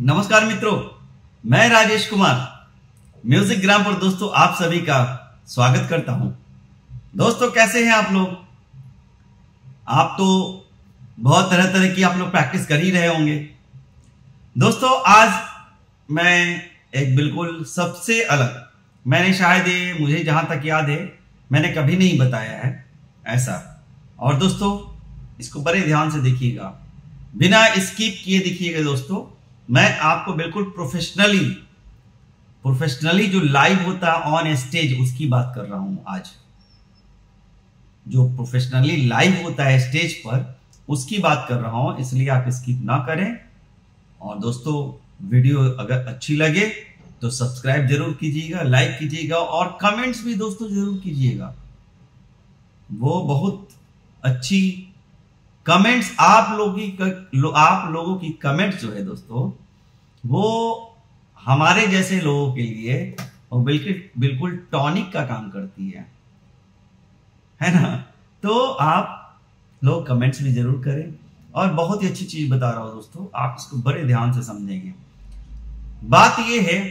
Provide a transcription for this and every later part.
नमस्कार मित्रों, मैं राजेश कुमार म्यूजिक ग्राम पर दोस्तों आप सभी का स्वागत करता हूं। दोस्तों कैसे हैं आप लोग? आप तो बहुत तरह तरह की आप लोग प्रैक्टिस कर ही रहे होंगे। दोस्तों आज मैं एक बिल्कुल सबसे अलग, मैंने शायद ये मुझे जहां तक याद है मैंने कभी नहीं बताया है ऐसा। और दोस्तों इसको बड़े ध्यान से देखिएगा, बिना स्किप किए देखिएगा। दोस्तों मैं आपको बिल्कुल प्रोफेशनली जो लाइव होता है ऑन स्टेज उसकी बात कर रहा हूं। आज जो प्रोफेशनली लाइव होता है स्टेज पर उसकी बात कर रहा हूं, इसलिए आप स्किप ना करें। और दोस्तों वीडियो अगर अच्छी लगे तो सब्सक्राइब जरूर कीजिएगा, लाइक कीजिएगा और कमेंट्स भी दोस्तों जरूर कीजिएगा। वो बहुत अच्छी कमेंट्स आप लोगों की कमेंट्स जो है दोस्तों वो हमारे जैसे लोगों के लिए वो बिल्कुल टॉनिक का काम करती है ना। तो आप लोग कमेंट्स भी जरूर करें और बहुत ही अच्छी चीज बता रहा हूं दोस्तों, आप इसको बड़े ध्यान से समझेंगे। बात यह है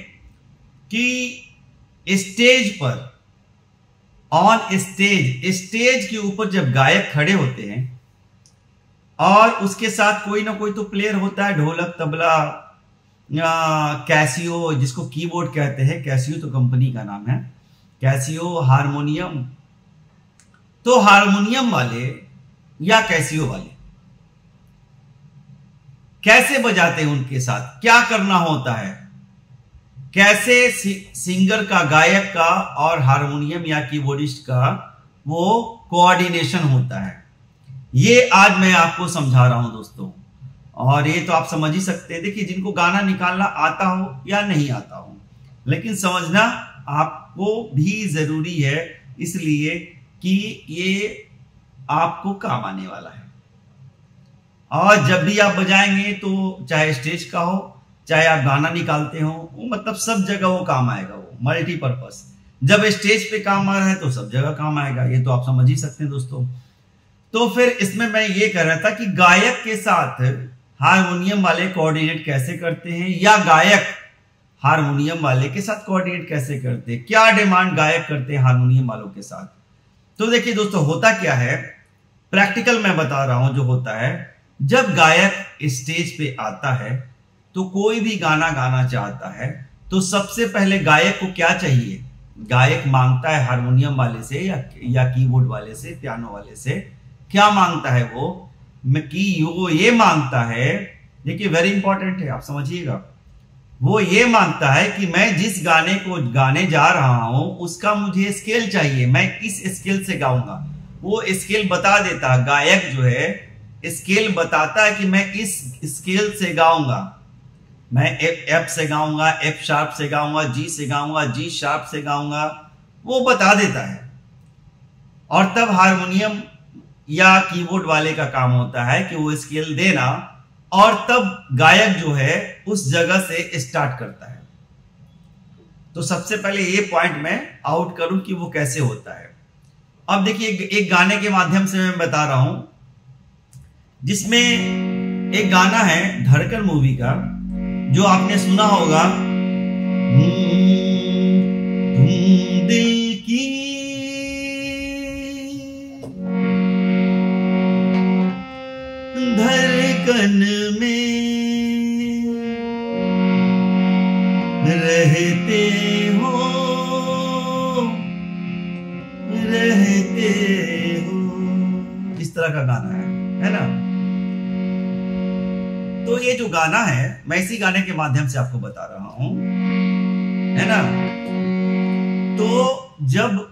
कि स्टेज पर ऑन स्टेज के ऊपर जब गायक खड़े होते हैं और उसके साथ कोई ना कोई तो प्लेयर होता है, ढोलक, तबला, कैसियो जिसको कीबोर्ड कहते हैं, कैसियो तो कंपनी का नाम है, कैसियो, हारमोनियम। तो हारमोनियम वाले या कैसियो वाले कैसे बजाते हैं, उनके साथ क्या करना होता है, कैसे सिंगर का, गायक का और हारमोनियम या कीबोर्डिस्ट का वो कोऑर्डिनेशन होता है, ये आज मैं आपको समझा रहा हूं दोस्तों। और ये तो आप समझ ही सकते हैं। देखिए जिनको गाना निकालना आता हो या नहीं आता हो, लेकिन समझना आपको भी जरूरी है, इसलिए कि ये आपको काम आने वाला है। और जब भी आप बजाएंगे तो चाहे स्टेज का हो, चाहे आप गाना निकालते हो, वो मतलब सब जगह वो काम आएगा। वो मल्टीपर्पस, जब स्टेज पे काम आ रहा है तो सब जगह काम आएगा, ये तो आप समझ ही सकते हैं दोस्तों। तो फिर इसमें मैं ये कह रहा था कि गायक के साथ हारमोनियम वाले कोऑर्डिनेट कैसे करते हैं, या गायक हारमोनियम वाले के साथ कोऑर्डिनेट कैसे करते हैं, क्या डिमांड गायक करते हैं हारमोनियम वालों के साथ। तो देखिए दोस्तों होता क्या है, प्रैक्टिकल मैं बता रहा हूं। जो होता है जब गायक स्टेज पे आता है तो कोई भी गाना गाना चाहता है तो सबसे पहले गायक को क्या चाहिए, गायक मांगता है हारमोनियम वाले से या कीबोर्ड वाले से, पियानो वाले से क्या मांगता है वो ये मांगता है, देखिए वेरी इंपॉर्टेंट है, आप समझिएगा। वो ये मांगता है कि मैं जिस गाने को गाने जा रहा हूं उसका मुझे स्केल चाहिए, मैं किस स्केल से गाऊंगा। वो स्केल बता देता, गायक जो है स्केल बताता है कि मैं इस स्केल से गाऊंगा, मैं एफ से गाऊंगा, एफ शार्प से गाऊंगा, जी से गाऊंगा, जी शार्प से गाऊंगा, वो बता देता है। और तब हारमोनियम या कीबोर्ड वाले का काम होता है कि वो स्केल देना, और तब गायक जो है उस जगह से स्टार्ट करता है। तो सबसे पहले ये पॉइंट मैं आउट करूं कि वो कैसे होता है। अब देखिए एक गाने के माध्यम से मैं बता रहा हूं, जिसमें एक गाना है धड़कन मूवी का, जो आपने सुना होगा, दिल की धड़कन में रहते हो, इस तरह का गाना है ना। तो ये जो गाना है मैं इसी गाने के माध्यम से आपको बता रहा हूं, है ना। तो जब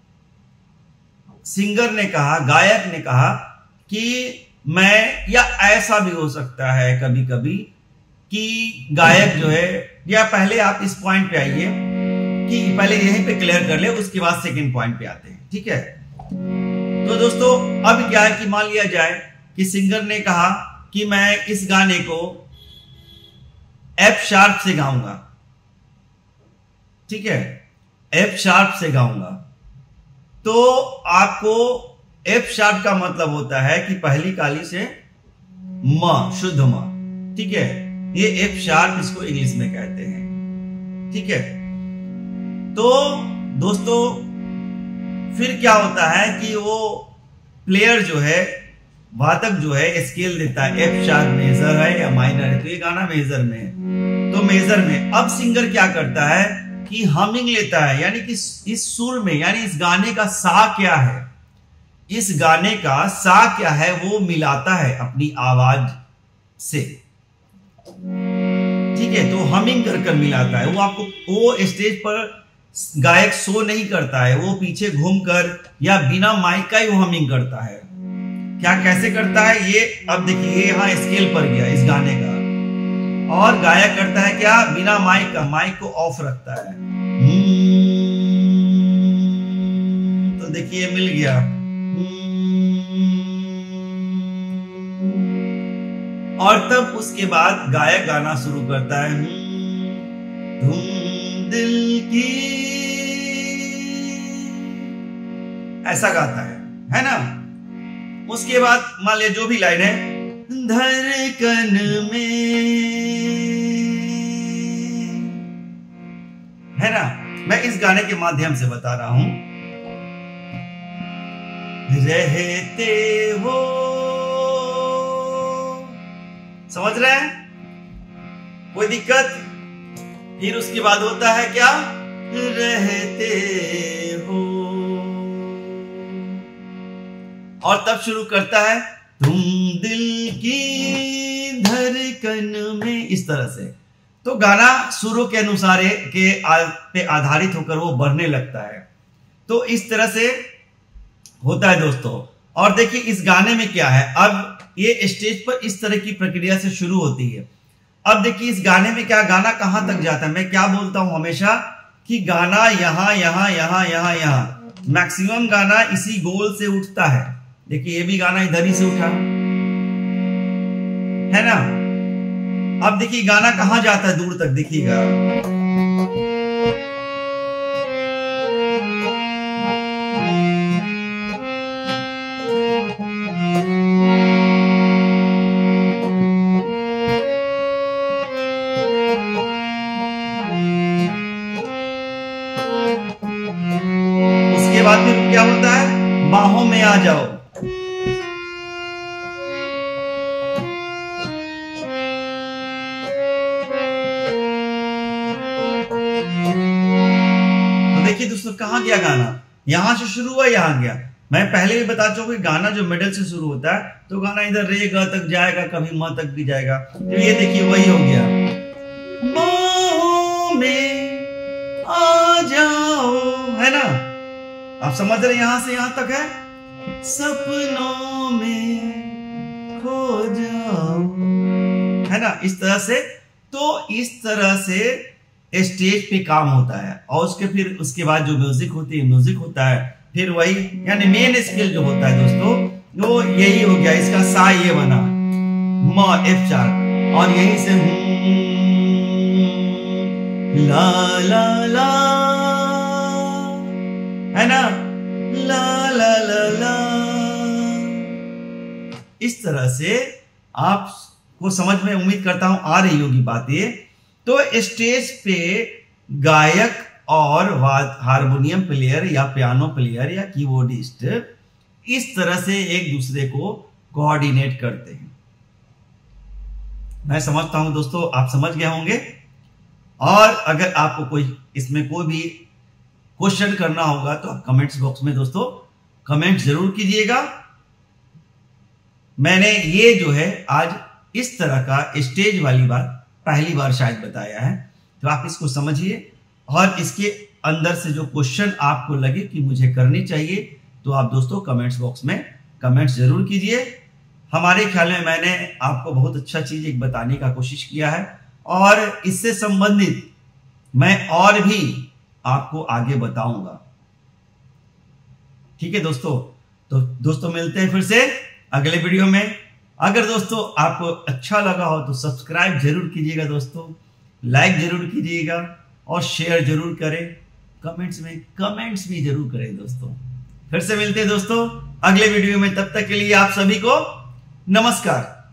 सिंगर ने कहा, गायक ने कहा कि मैं, या ऐसा भी हो सकता है कभी कभी कि गायक जो है, या पहले आप इस पॉइंट पे आइए कि पहले यहीं पे क्लियर कर ले, उसके बाद सेकंड पॉइंट पे आते हैं, ठीक है। तो दोस्तों अब क्या है कि मान लिया जाए कि सिंगर ने कहा कि मैं इस गाने को एफ शार्प से गाऊंगा, ठीक है, एफ शार्प से गाऊंगा। तो आपको एफ शार्प का मतलब होता है कि पहली काली से म, शुद्ध म, ठीक है। ये एफ शार्प इसको इंग्लिश में कहते हैं। ठीक है, तो दोस्तों फिर क्या होता है कि वो प्लेयर जो है, वादक जो है, स्केल देता है, एफ शार्प मेजर है या माइनर है, तो ये गाना मेजर में है, तो मेजर में अब सिंगर क्या करता है कि हमिंग लेता है, यानी कि इस सुर में, यानी इस गाने का सा क्या है, इस गाने का सा क्या है वो मिलाता है अपनी आवाज से। ठीक है, तो हमिंग कर मिलाता है। वो स्टेज पर गायक शो नहीं करता है, वो पीछे घूमकर या बिना माइक का ही वो हमिंग करता है। क्या कैसे करता है ये अब देखिए, यहाँ स्केल पर गया इस गाने का, और गायक करता है क्या, बिना माइक का, माइक को ऑफ रखता है। तो देखिए मिल गया, और तब उसके बाद गायक गाना शुरू करता है, तुम दिल की, ऐसा गाता है ना। उसके बाद मान लिया जो भी लाइन है, धड़कन में, है ना, मैं इस गाने के माध्यम से बता रहा हूं, रहते हो, समझ रहे हैं, कोई दिक्कत। फिर उसके बाद होता है क्या, रहते हो, और तब शुरू करता है, तुम दिल की धड़कन में, इस तरह से। तो गाना सुरों के अनुसार पे आधारित होकर वो बढ़ने लगता है। तो इस तरह से होता है दोस्तों। और देखिए इस गाने में क्या है, अब ये स्टेज पर इस तरह की प्रक्रिया से शुरू होती है। अब देखिए इस गाने में क्या, गाना कहां तक जाता है, मैं क्या बोलता हूं हमेशा कि गाना यहां यहां यहां यहां यहां, मैक्सिमम गाना इसी गोल से उठता है। देखिए ये भी गाना इधर ही से उठा, है ना। अब देखिए गाना कहां जाता है, दूर तक देखिएगा, उसके बाद में क्या होता है, बाहों में आ जाओ, देखिए दोस्तों कहां गया गाना, यहां से शुरू हुआ यहां गया। मैं पहले भी बता चुका कि गाना जो मिडल से शुरू होता है तो गाना इधर रे ग तक जाएगा, कभी म तक भी जाएगा। तो ये देखिए वही हो गया, बाहों में आ जाओ, है ना। आप समझ रहे, यहां से यहां तक है, सपनों में खो जाओ, है ना, इस तरह से। तो इस तरह से स्टेज पे काम होता है। और फिर उसके बाद जो म्यूजिक होती है, म्यूजिक होता है, फिर वही यानी मेन स्केल जो होता है दोस्तों वो यही हो गया, इसका सा ये बना म एफ शार्प, और यहीं से ला ला ला, है ना, ला ला ला ला। इस तरह से आपको समझ में, उम्मीद करता हूं आ रही होगी बातें। तो स्टेज पे गायक और हारमोनियम प्लेयर या पियानो प्लेयर या कीबोर्डिस्ट इस तरह से एक दूसरे को कोऑर्डिनेट करते हैं। मैं समझता हूं दोस्तों आप समझ गए होंगे। और अगर आपको कोई इसमें कोई भी क्वेश्चन करना होगा तो आप कमेंट्स बॉक्स में दोस्तों कमेंट जरूर कीजिएगा। मैंने ये जो है आज इस तरह का स्टेज वाली बात पहली बार शायद बताया है, तो आप इसको समझिए और इसके अंदर से जो क्वेश्चन आपको लगे कि मुझे करनी चाहिए तो आप दोस्तों कमेंट्स बॉक्स में कमेंट्स जरूर कीजिए। हमारे ख्याल में मैंने आपको बहुत अच्छा चीज एक बताने का कोशिश किया है और इससे संबंधित मैं और भी आपको आगे बताऊंगा। ठीक है दोस्तों, तो दोस्तों मिलते हैं फिर से अगले वीडियो में। अगर दोस्तों आपको अच्छा लगा हो तो सब्सक्राइब जरूर कीजिएगा दोस्तों, लाइक जरूर कीजिएगा और शेयर जरूर करें, कमेंट्स में कमेंट्स भी जरूर करें दोस्तों। फिर से मिलते हैं दोस्तों अगले वीडियो में, तब तक के लिए आप सभी को नमस्कार।